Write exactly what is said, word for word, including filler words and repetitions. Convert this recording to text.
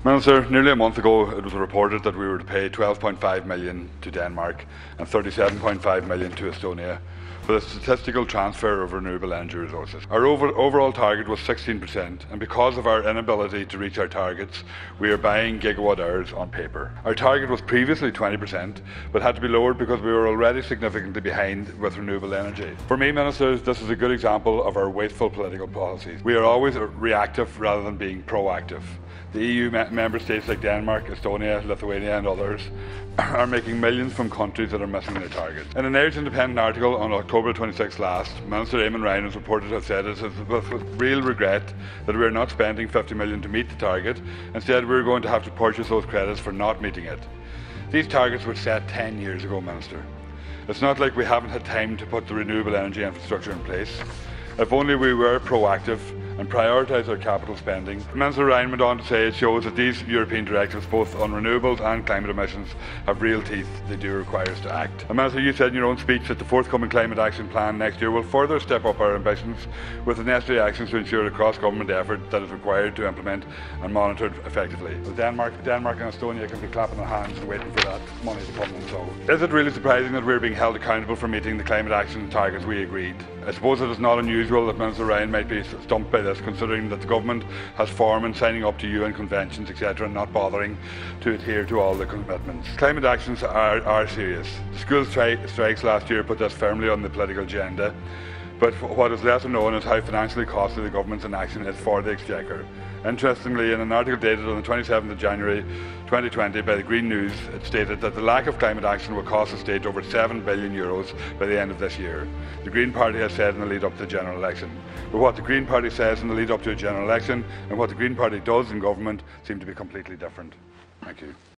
Minister, nearly a month ago it was reported that we were to pay twelve point five million to Denmark and thirty-seven point five million to Estonia for the statistical transfer of renewable energy resources. Our over overall target was sixteen percent, and because of our inability to reach our targets, we are buying gigawatt hours on paper. Our target was previously twenty percent, but had to be lowered because we were already significantly behind with renewable energy. For me, Ministers, this is a good example of our wasteful political policies. We are always reactive rather than being proactive. The E U me member states like Denmark, Estonia, Lithuania and others are making millions from countries that are missing their targets. In an Irish Independent article on October twenty-sixth last, Minister Eamon Ryan was reported to have said it is with, with real regret that we are not spending fifty million to meet the target. Instead, we are going to have to purchase those credits for not meeting it. These targets were set ten years ago, Minister. It's not like we haven't had time to put the renewable energy infrastructure in place. If only we were proactive and prioritise our capital spending. Minister Ryan went on to say it shows that these European directives, both on renewables and climate emissions, have real teeth. They do require us to act. And Minister, you said in your own speech that the forthcoming climate action plan next year will further step up our ambitions with the necessary actions to ensure a cross-government effort that is required to implement and monitor it effectively. Well, Denmark, Denmark and Estonia can be clapping their hands and waiting for that money to come in. So, is it really surprising that we're being held accountable for meeting the climate action targets we agreed? I suppose it is not unusual that Minister Ryan might be stumped by this, considering that the government has form in signing up to U N conventions, et cetera, and not bothering to adhere to all the commitments. Climate actions are, are serious. The school stri strikes last year put this firmly on the political agenda, but what is lesser known is how financially costly the government's inaction is for the Exchequer. Interestingly, in an article dated on the twenty-seventh of January twenty twenty by the Green News, it stated that the lack of climate action will cost the state over seven billion euros by the end of this year. The Green Party has said in the lead up to the general election. But what the Green Party says in the lead up to a general election and what the Green Party does in government seem to be completely different. Thank you.